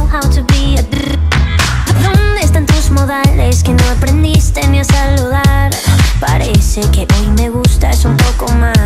how to be a ¿Dónde están tus modales que no aprendiste ni a saludar? Parece que hoy me gustas un poco más.